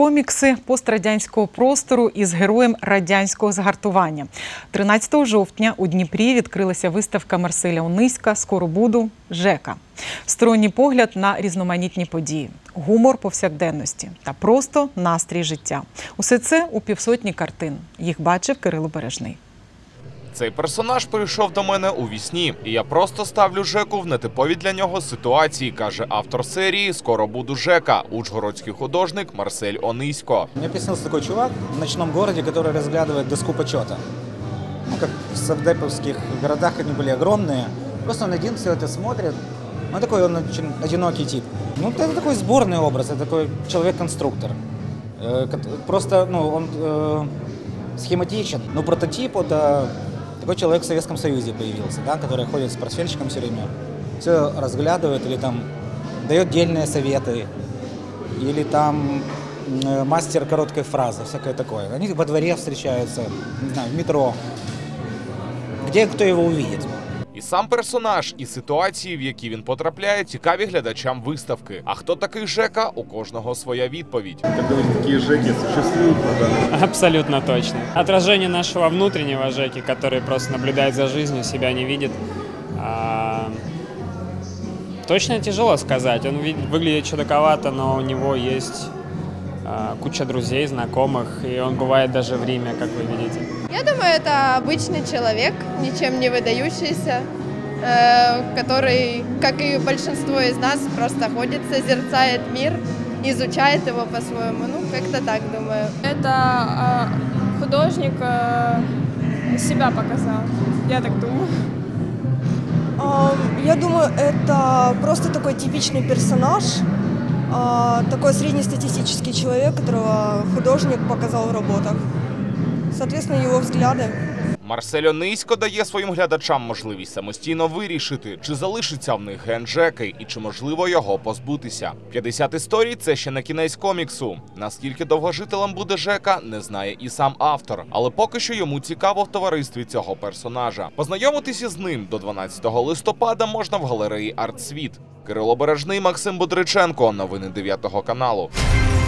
комікси пострадянського простору із героєм радянського згартування. 13 жовтня у Дніпрі відкрилася виставка Марселя Ониська «Скоро буду. Жека». Сторонній погляд на різноманітні події, гумор повсякденності та просто настрій життя. Усе це у півсотні картин. Їх бачив Кирило Бережний. Цей персонаж прийшов до мене у вісні, і я просто ставлю Жеку в нетипові для нього ситуації, каже автор серії «Скоро буду Жека» – ужгородський художник Марсель Онисько. Мне приснился такой чувак в ночном городе, который разглядывает доску почета. Ну, как в савдеповских городах они были огромные. Просто он один все это смотрит. Он такой, он очень одинокий тип. Ну, это такой сборный образ, это такой человек-конструктор. Просто, ну, он схематичен. Но прототип – это такой человек в Советском Союзе появился, да, который ходит с портфельчиком все время, все разглядывает или там дает дельные советы, или там мастер короткой фразы, всякое такое. Они во дворе встречаются, не знаю, в метро, где кто его увидит. І сам персонаж, і ситуації, в які він потрапляє, цікаві глядачам виставки. А хто такий Жека? У кожного своя відповідь. Как говорите, такие Жеки существуют? Абсолютно точно. Отражение нашего внутреннего Жеки, который просто наблюдает за жизнью, себя не видит. Точно тяжело сказать. Он выглядит чудаковато, но у него есть куча друзей, знакомых, и он бывает даже в Риме, как вы видите. Я думаю, это обычный человек, ничем не выдающийся, который, как и большинство из нас, просто ходит, созерцает мир, изучает его по-своему. Ну, как-то так, думаю. Это художник себя показал, я так думаю. Я думаю, это просто такой типичный персонаж, такой среднестатистический человек, которого художник показал в работах. Соответственно, его взгляды. Марсель Онисько дає своїм глядачам можливість самостійно вирішити, чи залишиться в них ген Жеки і чи можливо його позбутися. 50 історій – це ще не кінець коміксу. Наскільки довгожителем буде Жека, не знає і сам автор. Але поки що йому цікаво в товаристві цього персонажа. Познайомитися з ним до 12 листопада можна в галереї «Артсвіт». Кирило Бережний, Максим Бодриченко. Новини 9 каналу.